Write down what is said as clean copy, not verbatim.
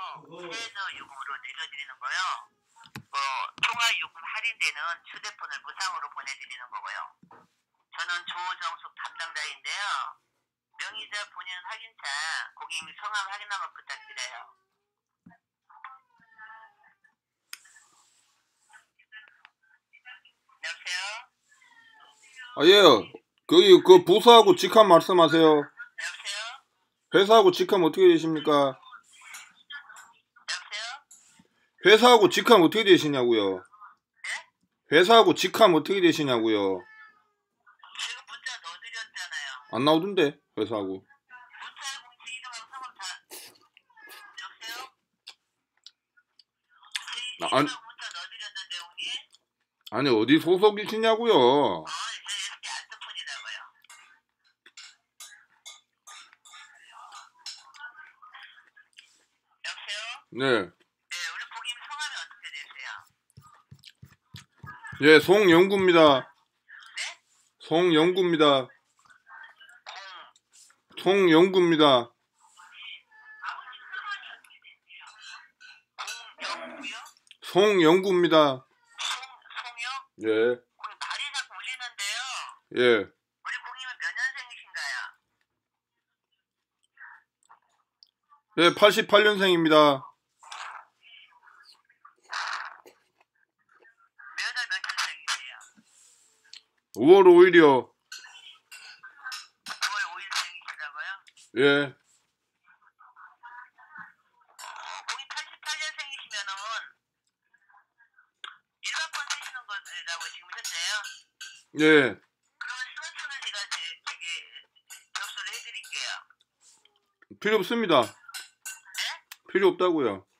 최저 요금으로 내려드리는 거요. 통화요금 할인되는 휴대폰을 무상으로 보내드리는 거고요. 저는 조정숙 담당자인데요. 명의자 본인 확인차 고객님 성함 확인 한번 부탁드려요. 여보세요? 예. 그 부서하고 직함 말씀하세요. 여보세요? 회사하고 직함 어떻게 되십니까? 여보세요? 회사하고 직함 어떻게 되시냐고요? 네? 회사하고 직함 어떻게 되시냐고요? 지금 문자 넣어드렸잖아요. 안 나오던데 회사하고. 문자 공지 이름하고 성함 다. 여보세요? 아니, 문자 넣어드렸는데 형님? 아니 어디 소속이시냐고요? 이렇게 알트폰이라고요. 여보세요? 네. 네, 우리 고객님 성함이 어떻게 되세요? 예, 송영구입니다. 네? 송영구입니다. 송영구입니다. 공영구요? 송영구입니다. 송요? 예, 고객님 발이 자꾸 울리는데요. 예. 우리 고객님은 몇 년생이신가요? 예, 88년생입니다. 몇 월 며칠생이세요? 5월 5일이요. 9월 5일생이시라고요? 예. 고객 88년생이시면은 일반권 쓰시는 거라고 지금 했어요? 예. 그러면 스마트폰을 제가 접수를 해드릴게요. 필요 없습니다. 네? 필요 없다고요.